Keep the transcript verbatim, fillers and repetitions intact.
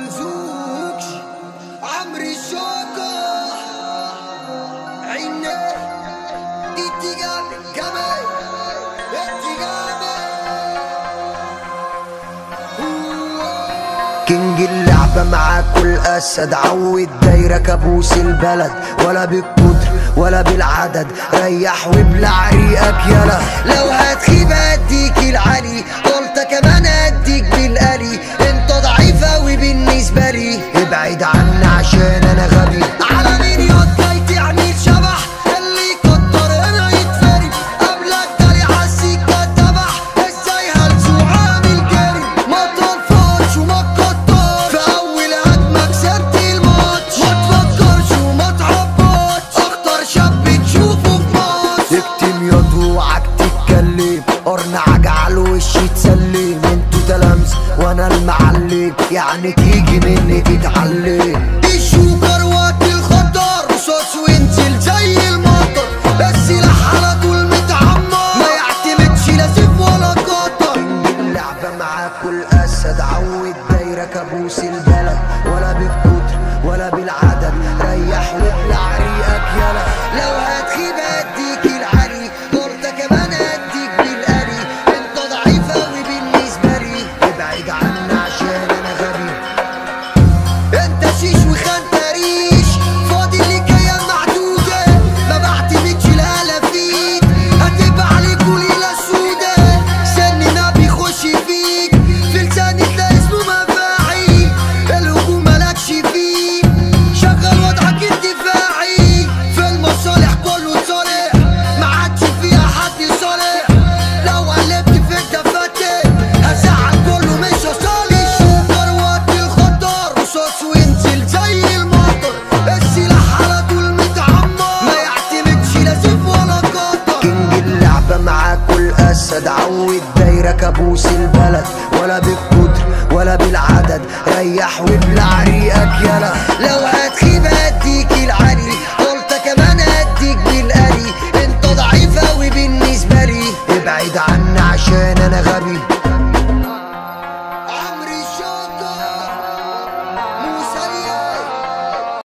مرزوقش عمري الشوكة عيني اتجابي كمان اتجابي كينج اللعبة معاك كل أسد عود دايرة كابوس البلد ولا بالقدر ولا بالعدد ريح وابلع ريقك يلا لو هتخيب اديك العلي قلت كمان اديك بالقلي انت ضعيف اوي بالنسبة لي ابعد عني عشان انا غبي على مين ياض جاي تعمل شبح اللي يكتر هنا يتفري قبلك دالي عالسكة اتبح ازاي هلسو عامل جري ما تنفرش وما تكترش في اول هجمة كسبت الماتش ما تفكرش وما تعبطش اخطر شاب تشوفه في مصر اكتم ياض اوعك تتكلم قرن عجعل وشي تسلم انتو تلامس وانا المعلم يعني تيجي مني تتعلم الشوكر وقت الخطر رصاص وانزل زي المطر السلاح على طول متعمر ما يعتمدش لا سيف ولا قطر اللعبة معاك كل اسد عود دايرة كابوس البلد ولا بالقدر ولا بالعدد ريح وابلع ريقك يلا لو هتخيب اديك العلي قلت كمان اديك بالقلي انت ضعيف اوي بالنسبة لي ابعد عني عشان انا غبي انت شيش وخنتريش فاضي لك ايام معدودة ما بعتمدش الالافيت هتبقى عليك وليلة سودة سننا بيخش فيك في لساني تلاقي اسمه مفاعي الهجوم مالكش فيه شغل وضعك الدفاعي في المصالح كله صالح ما عادش فيها حد صالح لو قلبت في الدفاتر هزعل كله مش هصالح الشوكر وقت الخطر رصاص وانزل زي المطر السلاح على طول متعمر ما يعتمدش لا سيف ولا قطر كينج اللعبة معاك كل اسد عود دايرة كابوس البلد ولا بالقدر ولا بالعدد ريح وابلع ريقك يلا لو هتخيب اديك العلي قلت كمان اديك بالقلي انت ضعيف اوي بالنسبة لي ابعد عني عشان انا